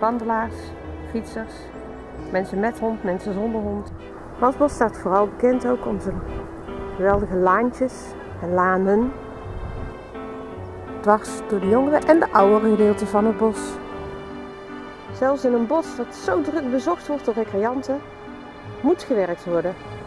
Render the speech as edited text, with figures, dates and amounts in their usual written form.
wandelaars, fietsers, mensen met hond, mensen zonder hond. Mansbos staat vooral bekend ook om zijn geweldige laantjes en lanen. Dwars door de jongere en de oudere gedeelten van het bos. Zelfs in een bos dat zo druk bezocht wordt door recreanten, moet gewerkt worden.